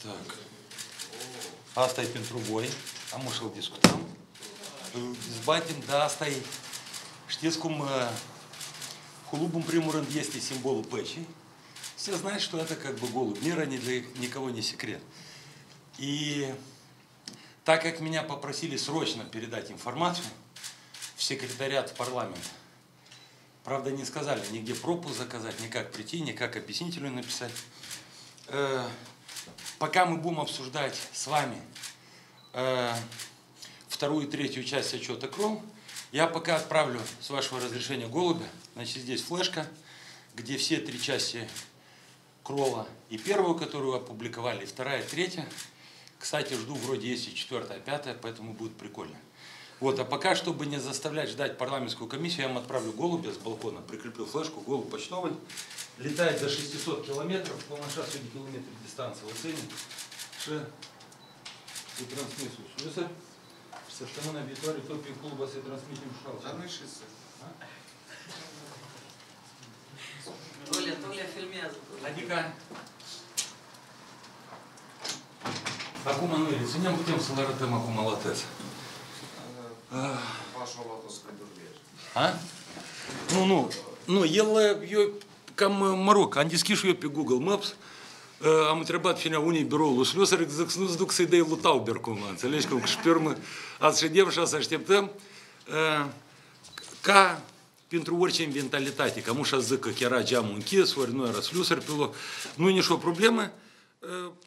Так. Asta e pentru voi. Am să-l discutăm. Îl dezbatem, dar asta e... Știți cum Холуб, în primul rând, este simbolul păcii. Все знают, что это как бы голубь мира, ни для никого не секрет. И так как меня попросили срочно передать информацию в секретариат парламента, правда, не сказали нигде пропуск заказать, ни как прийти, ни как объяснителю написать. Пока мы будем обсуждать с вами вторую и третью часть отчета КРОЛ, я пока отправлю, с вашего разрешения, голубя. Значит, здесь флешка, где все три части КРОЛа. И первую, которую опубликовали, и вторая, и третья. Кстати, жду, вроде есть и четвертая, пятая, поэтому будет прикольно. Вот, а пока, чтобы не заставлять ждать парламентскую комиссию, я вам отправлю голубя с балкона, прикреплю флешку, голубь почтовый. Летает до 600 километров, полноша сотни километров дистанции. Оценим, что и трансмиссию. Слушай, сертамон объективали топи клуба с трансмиссией шал. Толя filmează. Adică, acum nu e, ținem, putem să-l arătăm acum la test. А? Ну, eu cam, mă rog, am deschis și eu pe Google Maps, am întrebat cine unii biroul Schlösser, zic, nu-ți duc să-i dai lui Tauber cumva, înțelegi? Cum că și pe urmă ați ședem și să așteptăm ca pentru orice mentalitate, că nu și-a zic că era geamul închis, ori nu era Schlösser pe loc, nu e nicio problemă.